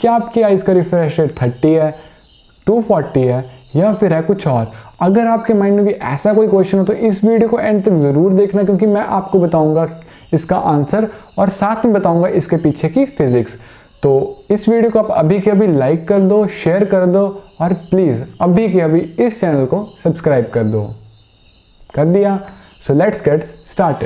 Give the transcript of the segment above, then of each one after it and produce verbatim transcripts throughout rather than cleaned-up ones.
क्या आपकी आइज़ का रिफ्रेश रेट थर्टी है, टू फोर्टी है या फिर है कुछ और। अगर आपके माइंड में भी ऐसा कोई क्वेश्चन हो तो इस वीडियो को एंड तक ज़रूर देखना, क्योंकि मैं आपको बताऊंगा इसका आंसर और साथ में बताऊंगा इसके पीछे की फिजिक्स। तो इस वीडियो को आप अभी के अभी लाइक कर दो, शेयर कर दो और प्लीज़ अभी के अभी इस चैनल को सब्सक्राइब कर दो। कर दिया? So let's get started.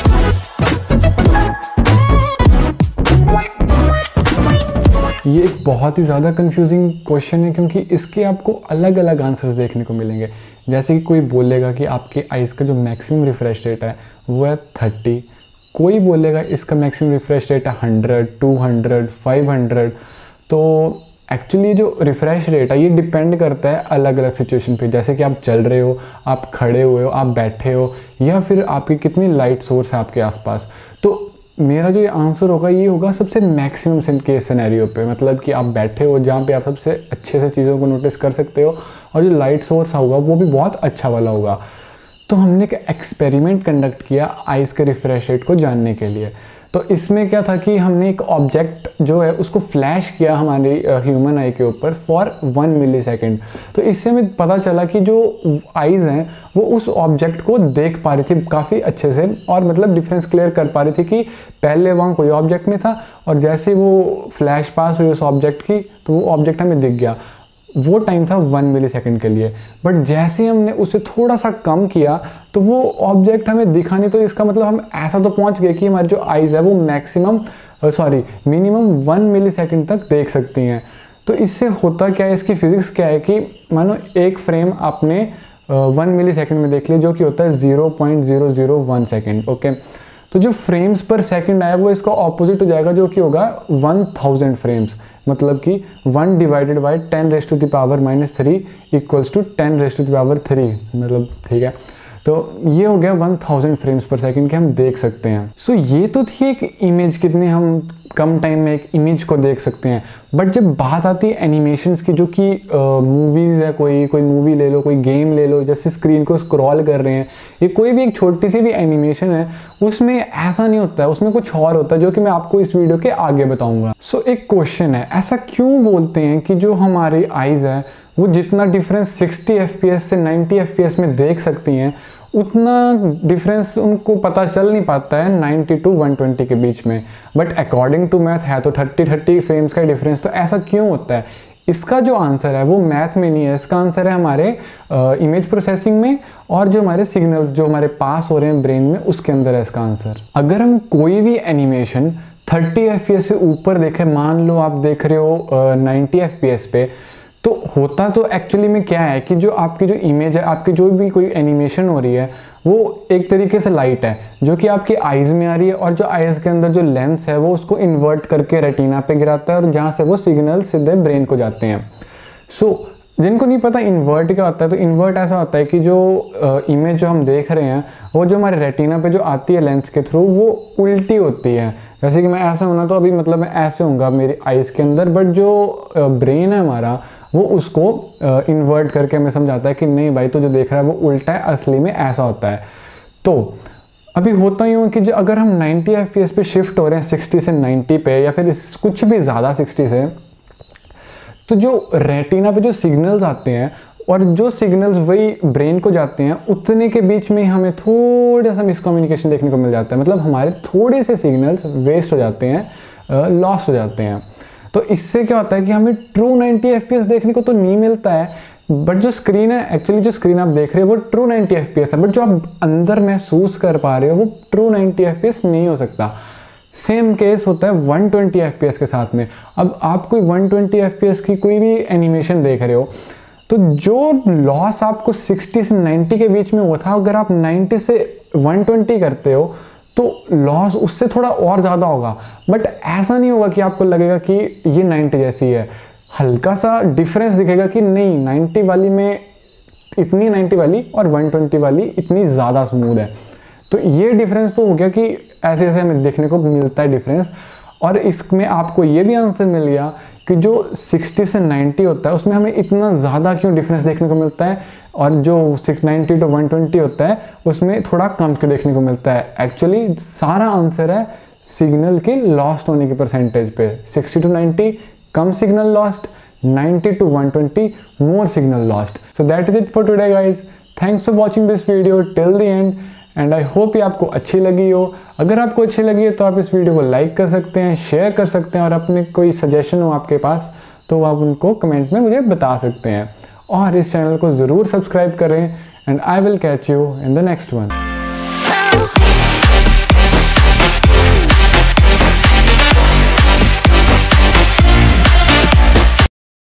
ये एक बहुत ही ज़्यादा कंफ्यूजिंग क्वेश्चन है, क्योंकि इसके आपको अलग अलग आंसर्स देखने को मिलेंगे। जैसे कि कोई बोलेगा कि आपके आइज़ का जो मैक्सिमम रिफ्रेश रेट है वो है थर्टी, कोई बोलेगा इसका मैक्सिमम रिफ्रेश रेट है hundred, two hundred, five hundred. तो एक्चुअली जो रिफ़्रेश रेट है ये डिपेंड करता है अलग अलग सिचुएशन पे। जैसे कि आप चल रहे हो, आप खड़े हुए हो, आप बैठे हो, या फिर आपकी कितनी लाइट सोर्स है आपके आसपास। तो मेरा जो ये आंसर होगा ये होगा सबसे मैक्सिमम केस सिनेरियो पे, मतलब कि आप बैठे हो जहाँ पे आप सबसे अच्छे से चीज़ों को नोटिस कर सकते हो और जो लाइट सोर्स होगा वो भी बहुत अच्छा वाला होगा। तो हमने एक एक्सपेरिमेंट कंडक्ट किया आइज़ के रिफ्रेश रेट को जानने के लिए। तो इसमें क्या था कि हमने एक ऑब्जेक्ट जो है उसको फ्लैश किया हमारी ह्यूमन आई के ऊपर फॉर वन मिली सेकेंड। तो इससे हमें पता चला कि जो आइज़ हैं वो उस ऑब्जेक्ट को देख पा रही थी काफ़ी अच्छे से, और मतलब डिफरेंस क्लियर कर पा रही थी कि पहले वहाँ कोई ऑब्जेक्ट नहीं था और जैसे वो फ्लैश पास हुई उस ऑब्जेक्ट की तो वो ऑब्जेक्ट हमें दिख गया। वो टाइम था वन मिली सेकेंड के लिए। बट जैसे ही हमने उसे थोड़ा सा कम किया तो वो ऑब्जेक्ट हमें दिखा नहीं। तो इसका मतलब हम ऐसा तो पहुंच गए कि हमारी जो आइज़ है वो maximum sorry minimum one millisecond तक देख सकती हैं। तो इससे होता क्या है, इसकी फिजिक्स क्या है कि मानो एक फ्रेम आपने वन मिली सेकेंड में देख लिया, जो कि होता है zero point zero zero one second. Okay, तो जो फ्रेम्स पर सेकंड आया वो इसका ऑपोजिट हो जाएगा, जो कि होगा वन थाउजेंड फ्रेम्स। मतलब कि one divided by ten raise to the power minus three equals to ten raise to the power three, मतलब ठीक है। तो ये हो गया one thousand frames per second के हम देख सकते हैं। सो so, ये तो थी एक इमेज, कितने हम कम टाइम में एक इमेज को देख सकते हैं। बट जब बात आती है एनिमेशंस की, जो कि मूवीज़ है, कोई कोई मूवी ले लो, कोई गेम ले लो, जैसे स्क्रीन को स्क्रॉल कर रहे हैं, ये कोई भी एक छोटी सी भी एनिमेशन है, उसमें ऐसा नहीं होता है, उसमें कुछ और होता है जो कि मैं आपको इस वीडियो के आगे बताऊंगा। सो so, एक क्वेश्चन है, ऐसा क्यों बोलते हैं कि जो हमारी आइज़ है वो जितना difference sixty F P S से नाइन्टी एफ पी एस में देख सकती हैं उतना डिफरेंस उनको पता चल नहीं पाता है नाइन्टी टू वन ट्वेंटी के बीच में। बट अकॉर्डिंग टू मैथ है तो थर्टी थर्टी फ्रेम्स का डिफरेंस। तो ऐसा क्यों होता है? इसका जो आंसर है वो मैथ में नहीं है, इसका आंसर है हमारे इमेज प्रोसेसिंग में, और जो हमारे सिग्नल्स जो हमारे पास हो रहे हैं ब्रेन में उसके अंदर है इसका आंसर। अगर हम कोई भी animation thirty F P S से ऊपर देखें, मान लो आप देख रहे हो नाइन्टी एफ पी एस पे, तो होता तो एक्चुअली में क्या है कि जो आपकी जो इमेज है, आपकी जो भी कोई एनिमेशन हो रही है वो एक तरीके से लाइट है जो कि आपकी आइज़ में आ रही है, और जो आइज़ के अंदर जो लेंस है वो उसको इन्वर्ट करके रेटिना पे गिराता है और जहाँ से वो सिग्नल सीधे ब्रेन को जाते हैं। सो so, जिनको नहीं पता इन्वर्ट क्या होता है, तो इन्वर्ट ऐसा होता है कि जो इमेज जो हम देख रहे हैं वो जो हमारे रेटिना पे जो आती है लेंस के थ्रू वो उल्टी होती है। जैसे कि मैं ऐसा होना तो अभी मतलब मैं ऐसे होऊंगा मेरी आइज़ के अंदर, बट जो ब्रेन है हमारा वो उसको इन्वर्ट करके हमें समझाता है कि नहीं भाई तो जो देख रहा है वो उल्टा है, असली में ऐसा होता है। तो अभी होता यूँ कि जो अगर हम नाइन्टी एफ पी एस पे शिफ्ट हो रहे हैं सिक्सटी से नाइन्टी पे या फिर इस कुछ भी ज़्यादा सिक्सटी से, तो जो रेटिना पे जो सिग्नल्स आते हैं और जो सिग्नल्स वही ब्रेन को जाते हैं उतने के बीच में हमें थोड़ा सा मिसकम्युनिकेशन देखने को मिल जाता है। मतलब हमारे थोड़े से सिग्नल्स वेस्ट हो जाते हैं, लॉस हो जाते हैं। तो इससे क्या होता है कि हमें true ninety F P S देखने को तो नहीं मिलता है, बट जो स्क्रीन है एक्चुअली जो स्क्रीन आप देख रहे हो वो true ninety F P S है, बट जो आप अंदर महसूस कर पा रहे हो वो true ninety F P S नहीं हो सकता। सेम केस होता है one twenty F P S के साथ में। अब आप कोई one twenty F P S की कोई भी एनिमेशन देख रहे हो तो जो लॉस आपको सिक्सटी से नाइन्टी के बीच में हुआ था, अगर आप नाइन्टी से वन ट्वेंटी करते हो तो लॉस उससे थोड़ा और ज़्यादा होगा। बट ऐसा नहीं होगा कि आपको लगेगा कि ये नाइन्टी जैसी है, हल्का सा डिफरेंस दिखेगा कि नहीं नाइन्टी वाली में इतनी नाइन्टी वाली और वन ट्वेंटी वाली इतनी ज़्यादा स्मूथ है। तो ये डिफरेंस तो हो गया कि ऐसे ऐसे हमें देखने को मिलता है डिफरेंस। और इसमें आपको ये भी आंसर मिल गया कि जो सिक्सटी से नाइन्टी होता है उसमें हमें इतना ज़्यादा क्यों डिफरेंस देखने को मिलता है, और जो six ninety to one twenty होता है उसमें थोड़ा कम क्यों देखने को मिलता है। एक्चुअली सारा आंसर है सिग्नल के लॉस्ट होने की परसेंटेज पे। सिक्सटी टू नाइन्टी कम signal lost, ninety to one twenty more signal lost. So that is it for today guys. Thanks for watching this video till the end and I hope ये आपको अच्छी लगी हो. अगर आपको अच्छी लगी है तो आप इस वीडियो को लाइक कर सकते हैं, शेयर कर सकते हैं और अपने कोई सजेशन हो आपके पास तो आप उनको कमेंट में मुझे बता सकते हैं. और इस चैनल को ज़रूर सब्सक्राइब करें and I will catch you in the next one.